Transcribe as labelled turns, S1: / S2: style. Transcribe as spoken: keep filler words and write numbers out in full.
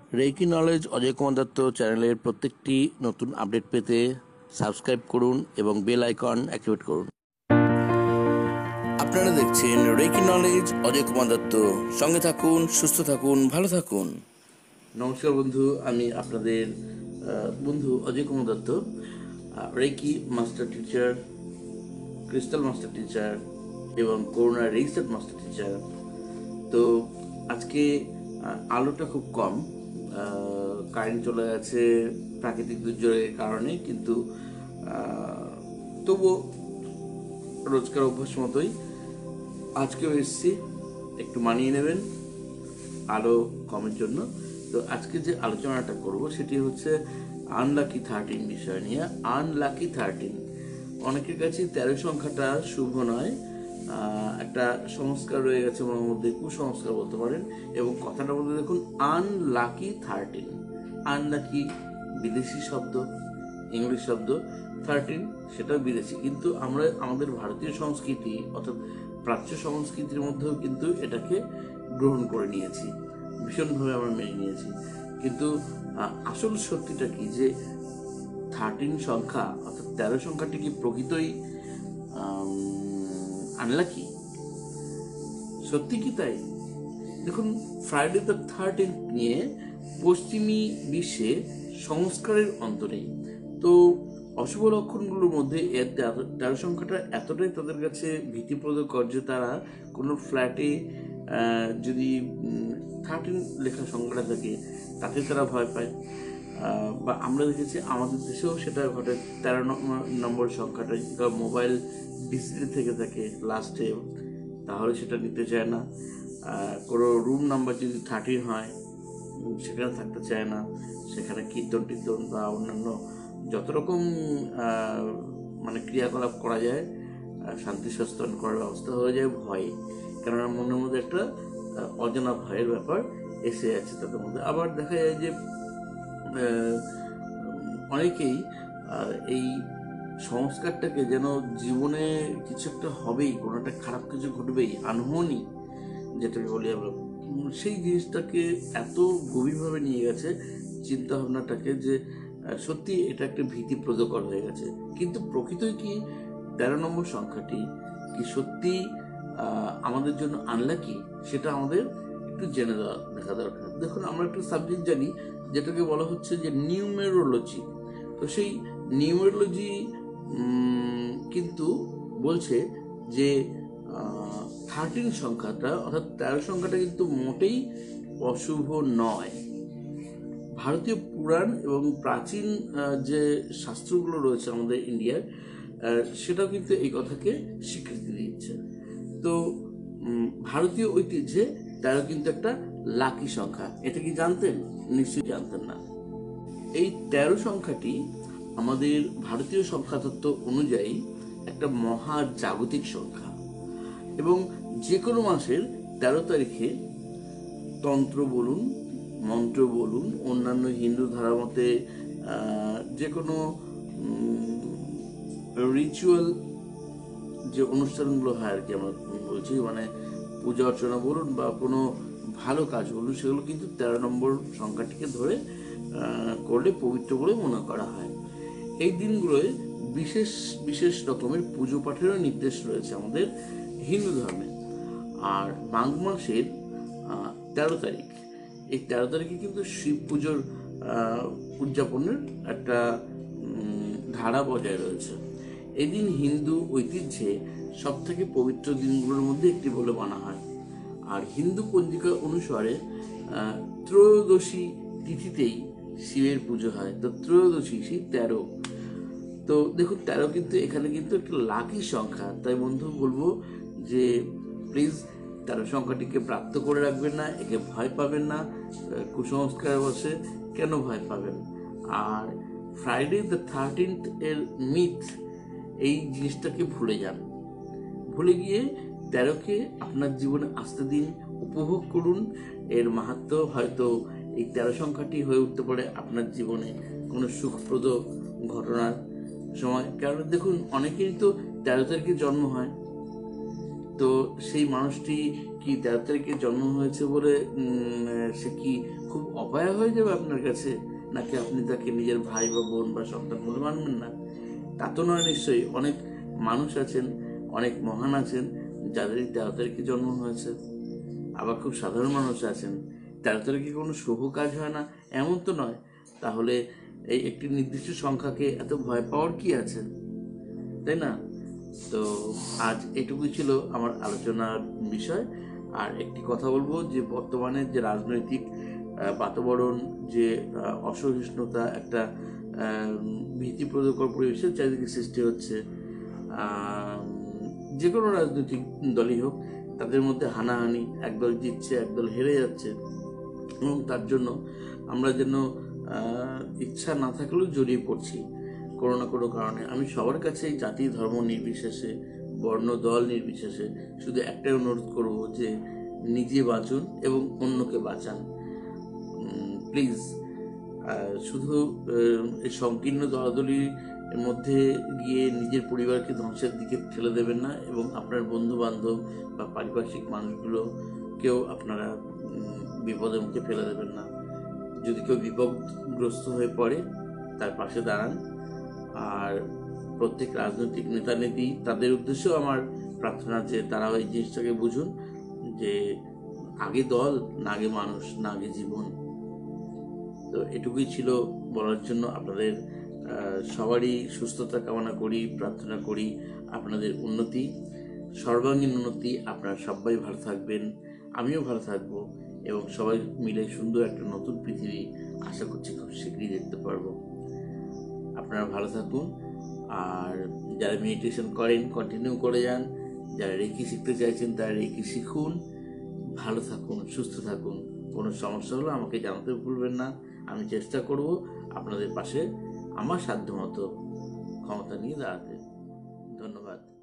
S1: Reiki knowledge Ajay Kumar Dutta চ্যানেলের প্রত্যেকটি নতুন আপডেট পেতে সাবস্ক্রাইব করুন এবং বেল আইকন অ্যাক্টিভেট করুন। আপনারা দেখছেন রেকি নলেজ অজয় কুমার দত্ত। সঙ্গে থাকুন, সুস্থ থাকুন, ভালো থাকুন। নমস্কার বন্ধু, আমি আপনাদের বন্ধু Ajay Kumar Dutta, reiki master teacher, crystal master teacher এবং করোনা রেজিস্টার্ড মাস্টার টিচার। তো আজকে আলোটা খুব কম, কারেন্ট চলে গেছে প্রাকৃতিক দুর্যোগের কারণে, কিন্তু তবুও রোজকার অভ্যাস মতোই আজকেও এসেছি, একটু মানিয়ে নেবেন আলো কমের জন্য। তো আজকে যে আলোচনাটা করব সেটি হচ্ছে আনলাকি থার্টিন বিষয় নিয়ে। আনলাকি থার্টিন, অনেকের কাছে তেরো সংখ্যাটা শুভ নয়, একটা সংস্কার রয়ে গেছে ওনার মধ্যে, কুসংস্কার বলতে পারেন। এবং কথাটার মধ্যে দেখুন আনলাকি থার্টিন, আনলাকি বিদেশি শব্দ, ইংলিশ শব্দ, থার্টিন সেটাও বিদেশি, কিন্তু আমরা আমাদের ভারতীয় সংস্কৃতি অর্থাৎ প্রাচ্য সংস্কৃতির মধ্যেও কিন্তু এটাকে গ্রহণ করে নিয়েছি, ভীষণভাবে আমরা মেনে নিয়েছি। কিন্তু আসল সত্যিটা কি যে থার্টিন সংখ্যা অর্থাৎ তেরো সংখ্যাটি কি প্রকৃতই আনলাকি? সত্যি কি তাই? দেখুন, ফ্রাইডে দ্য থার্টিন নিয়ে পশ্চিমী বিশ্বে সংস্কারের অন্ত নেই। তো অশুভ লক্ষণগুলোর মধ্যে এর তেরো সংখ্যাটা এতটাই তাদের কাছে ভীতিপ্রদকর যে তারা কোনো ফ্ল্যাটে যদি থার্টিন লেখা সংখ্যাটা থাকে তাতে তারা ভয় পায়। বা আমরা দেখেছি আমাদের দেশেও সেটা ঘটে, তেরো নম্বর সংখ্যাটা মোবাইল ডিসপ্লে থেকে থাকে লাস্টে, তাহলে সেটা নিতে চায় না। কোনো রুম নাম্বার যদি থার্টিন হয় সেখানে থাকতে চায় না, সেখানে কীর্তন টীর্তন বা অন্যান্য যত রকম মানে ক্রিয়াকলাপ করা যায়, শান্তি সস্থান করার ব্যবস্থা হয়ে যায় ভয়ে, কেননা মনের মধ্যে একটা অজানা ভয়ের ব্যাপার এসে আছে তাদের মধ্যে। আবার দেখা যায় যে অনেকেই এই সংস্কারটাকে যেন জীবনে কিছু একটা হবেই, কোনো একটা খারাপ কিছু ঘটবেই, আনহোনি যেটাকে বলি আমরা, সেই জিনিসটাকে এত গভীরভাবে নিয়ে গেছে চিন্তা ভাবনাটাকে যে সত্যি এটা একটা ভীতিপ্রদকর হয়ে গেছে। কিন্তু প্রকৃতই কি তেরো নম্বর সংখ্যাটি কি সত্যি আমাদের জন্য আনলাকি, সেটা আমাদের একটু জেনে দেওয়া দেখা দরকার। দেখুন, আমরা একটা সাবজেক্ট জানি যেটাকে বলা হচ্ছে যে নিউমেরোলজি। তো সেই নিউমেরোলজি কিন্তু বলছে যে থার্টিন সংখ্যাটা অর্থাৎ তেরো সংখ্যাটা কিন্তু মোটেই অশুভ নয়। ভারতীয় পুরাণ এবং প্রাচীন যে শাস্ত্রগুলো রয়েছে আমাদের ইন্ডিয়ার, সেটাও কিন্তু এই কথাকে স্বীকৃতি দিচ্ছে। তো ভারতীয় ঐতিহ্যে তেরো কিন্তু একটা লাকি সংখ্যা, এটা কি জানতেন? নিশ্চয়ই জানতেন না। এই তেরো সংখ্যাটি আমাদের ভারতীয় সংখ্যাতত্ত্ব অনুযায়ী একটা মহাজাগতিক সংখ্যা, এবং যে কোনো মাসের তেরো তারিখে তন্ত্র বলুন, মন্ত্র বলুন, অন্যান্য হিন্দু ধারা মতে যে কোনো রিচুয়াল যে অনুষ্ঠানগুলো হয় আর কি, আমরা বলছি মানে পূজা অর্চনা বলুন বা কোনো ভালো কাজ বলুন, সেগুলো কিন্তু তেরো নম্বর সংখ্যাটিকে ধরে করলে পবিত্র বলে মনে করা হয়। এই দিনগুলোয় বিশেষ বিশেষ রকমের পুজো পাঠেরও নির্দেশ রয়েছে আমাদের হিন্দু ধর্মে। আর মাঘ মাসের তেরো তারিখ, এই তেরো তারিখে কিন্তু শিব পুজোর উদযাপনের একটা ধারা বজায় রয়েছে। এদিন হিন্দু ঐতিহ্যে সব থেকে পবিত্র দিনগুলোর মধ্যে একটি বলে মানা হয়। আর হিন্দু পঞ্জিকা অনুসারে ত্রয়োদশী তিথিতেই শিবের পুজো হয়। তো ত্রয়োদশী সেই তেরো, তো দেখুন তেরো কিন্তু এখানে কিন্তু একটা লাকি সংখ্যা। তাই বন্ধু বলবো যে প্লিজ তেরো সংখ্যাটিকে প্রাপ্ত করে রাখবেন না, একে ভয় পাবেন না। কুসংস্কার বসে কেন ভয় পাবেন? আর ফ্রাইডে দ্য থার্টিন্থ এর মিথ, এই জিনিসটাকে ভুলে যান। ভুলে গিয়ে তেরোকে আপনার জীবনে আসতে দিন, উপভোগ করুন। এর মাহাত্ম্য হয়তো এই তেরো সংখ্যাটি হয়ে উঠতে পারে আপনার জীবনে কোনো সুখপ্রদ ঘটনার সময়। কারণ দেখুন, অনেকেরই তো তেরো তারিখে জন্ম হয়, তো সেই মানুষটি কি তেরো তারিখে জন্ম হয়েছে বলে সে কি খুব অপায়া হয়ে যাবে আপনার কাছে, নাকি আপনি তাকে নিজের ভাই বা বোন বা সন্তান বলে মানবেন না? তা তো নয় নিশ্চয়ই। অনেক মানুষ আছেন, অনেক মহান আছেন যাদের তেরো তারিখে জন্ম হয়েছে। আবার খুব সাধারণ মানুষ আছেন, তেরো তারিখে কোনো শুভ কাজ হয় না এমন তো নয়। তাহলে এই একটি নির্দিষ্ট সংখ্যাকে এত ভয় পাওয়ার কি আছে, তাই না? তো আজ এটুকুই ছিল আমার আলোচনার বিষয়। আর একটি কথা বলবো যে বর্তমানে যে রাজনৈতিক বাতাবরণ, যে অসহিষ্ণুতা, একটা ভীতিপ্রদকর পরিবেশের চারিদিকে সৃষ্টি হচ্ছে, যে কোনো রাজনৈতিক দলই হোক, তাদের মধ্যে হানাহানি, একদল জিতছে একদল হেরে যাচ্ছে, এবং তার জন্য আমরা যেন ইচ্ছা না থাকলেও জড়িয়ে পড়ছি কোনো না কোনো কারণে। আমি সবার কাছে জাতি ধর্ম নির্বিশেষে, বর্ণ দল নির্বিশেষে শুধু একটাই অনুরোধ করব যে নিজে বাঁচুন এবং অন্যকে বাঁচান প্লিজ। শুধু এই সংকীর্ণ দলাদলির মধ্যে গিয়ে নিজের পরিবারকে ধ্বংসের দিকে ঠেলে দেবেন না, এবং আপনার বন্ধু বান্ধব বা পারিপার্শ্বিক মানুষগুলোকেও আপনারা বিপদের মুখে ফেলে দেবেন না। যদি কেউ বিপদগ্রস্ত হয়ে পড়ে তার পাশে দাঁড়ান। আর প্রত্যেক রাজনৈতিক নেতা নেত্রী, তাদের উদ্দেশ্যেও আমার প্রার্থনা যে তারা এই জিনিসটাকে বুঝুন যে আগে দল না আগে মানুষ, না আগে জীবন। তো এটুকুই ছিল বলার জন্য। আপনাদের সবারই সুস্থতা কামনা করি, প্রার্থনা করি আপনাদের উন্নতি, সর্বাঙ্গীন উন্নতি। আপনারা সবাই ভালো থাকবেন, আমিও ভালো থাকবো, এবং সবাই মিলে সুন্দর একটা নতুন পৃথিবী আশা করছি খুব শীঘ্রই দেখতে পারবো। আপনারা ভালো থাকুন। আর যারা মেডিটেশন করেন কন্টিনিউ করে যান, যারা রেকি শিখতে চাইছেন তারা রেকি শিখুন। ভালো থাকুন, সুস্থ থাকুন। কোনো সমস্যা হলে আমাকে জানাতে ভুলবেন না। আমি চেষ্টা করব আপনাদের পাশে আমার সাধ্যমতো ক্ষমতা নিয়ে দাঁড়াতে। ধন্যবাদ।